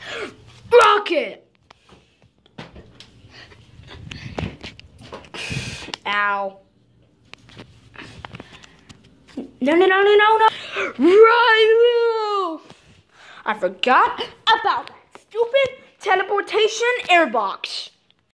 Rocket! Ow. No. Ryu! I forgot about that stupid teleportation airbox.